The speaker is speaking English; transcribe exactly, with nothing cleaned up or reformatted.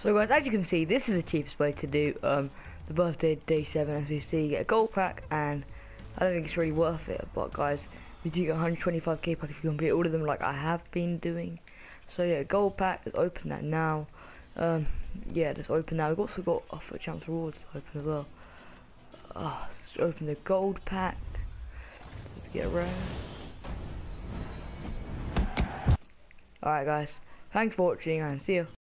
So guys, as you can see, this is the cheapest way to do um, the birthday day seven S B C. You get a gold pack, and I don't think it's really worth it. But guys, we do get one hundred twenty-five K pack if you complete all of them, like I have been doing. So yeah, gold pack. Let's open that now. Um, yeah, let's open now. We've also got a foot chance rewards to open as well. Uh, let's open the gold pack. Let's get around. Alright guys, thanks for watching and see you.